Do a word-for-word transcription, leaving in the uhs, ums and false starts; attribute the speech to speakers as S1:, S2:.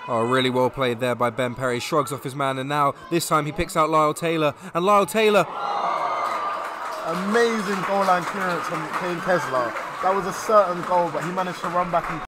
S1: Oh, really well played there by Ben Perry. Shrugs off his man, and now this time he picks out Lyle Taylor, and Lyle Taylor.
S2: Amazing goal line clearance from Kaine Kesler. That was a certain goal, but he managed to run back and